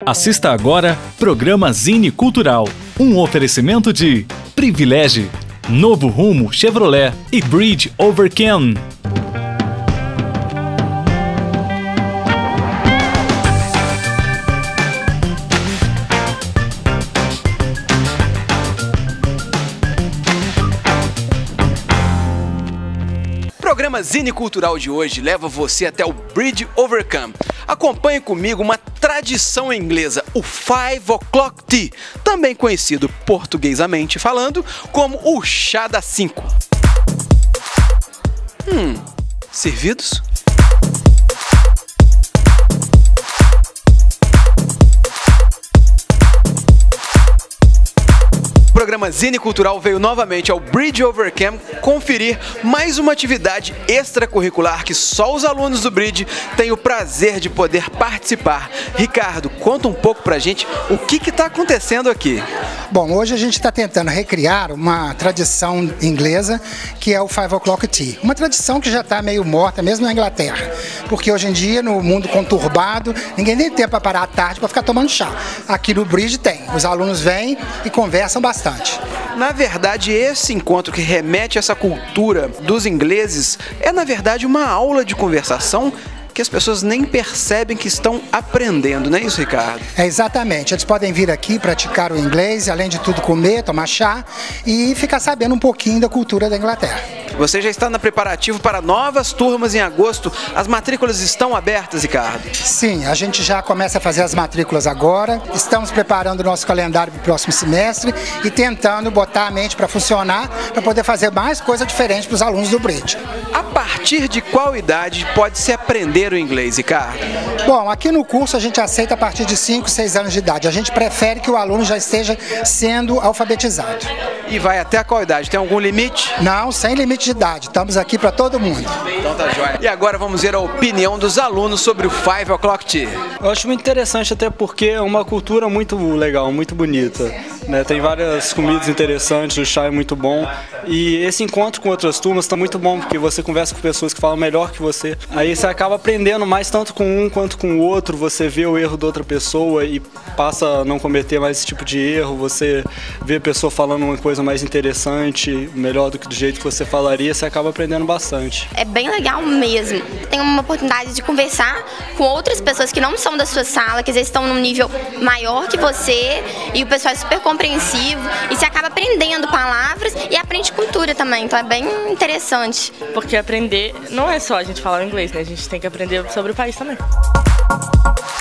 Assista agora Programa Zine Cultural, um oferecimento de Privilégio, Novo Rumo Chevrolet e Bridge Over Cam. O programa Zine Cultural de hoje leva você até o Bridge Over Cam. Acompanhe comigo uma tradição inglesa, o 5 O'Clock Tea, também conhecido portuguesamente falando como o chá das 5. Servidos? O programa Zine Cultural veio novamente ao Bridge Over Cam conferir mais uma atividade extracurricular que só os alunos do Bridge têm o prazer de poder participar. Ricardo, conta um pouco pra gente o que está acontecendo aqui. Bom, hoje a gente está tentando recriar uma tradição inglesa que é o 5 O'Clock Tea. Uma tradição que já está meio morta, mesmo na Inglaterra. Porque hoje em dia, no mundo conturbado, ninguém tem tempo para parar à tarde para ficar tomando chá. Aqui no Bridge tem. Os alunos vêm e conversam bastante. Na verdade, esse encontro que remete a essa cultura dos ingleses é, na verdade, uma aula de conversação que as pessoas nem percebem que estão aprendendo, não é isso, Ricardo? É, exatamente. Eles podem vir aqui praticar o inglês, além de tudo comer, tomar chá e ficar sabendo um pouquinho da cultura da Inglaterra. Você já está no preparativo para novas turmas em agosto. As matrículas estão abertas, Ricardo? Sim, a gente já começa a fazer as matrículas agora. Estamos preparando o nosso calendário para o próximo semestre e tentando botar a mente para funcionar, para poder fazer mais coisa diferente para os alunos do Bridge. A partir de qual idade pode-se aprender o inglês, Ricardo? Bom, aqui no curso a gente aceita a partir de 5, 6 anos de idade. A gente prefere que o aluno já esteja sendo alfabetizado. E vai até qual idade? Tem algum limite? Não, sem limite de idade. Estamos aqui para todo mundo. Então tá jóia. E agora vamos ver a opinião dos alunos sobre o 5 O'Clock Tea. Eu acho muito interessante, até porque é uma cultura muito legal, muito bonita, né? Tem várias comidas interessantes, o chá é muito bom. E esse encontro com outras turmas está muito bom, porque você conversa com pessoas que falam melhor que você. Aí você acaba aprendendo mais tanto com um quanto com o outro. Você vê o erro da outra pessoa e passa a não cometer mais esse tipo de erro. Você vê a pessoa falando uma coisa mais interessante, melhor do que do jeito que você falaria, você acaba aprendendo bastante. É bem legal mesmo. Tem uma oportunidade de conversar com outras pessoas que não são da sua sala, que às vezes estão num nível maior que você, e o pessoal é super compreensivo, e você acaba aprendendo palavras e aprende cultura também, então é bem interessante. Porque aprender não é só a gente falar o inglês, né? A gente tem que aprender sobre o país também.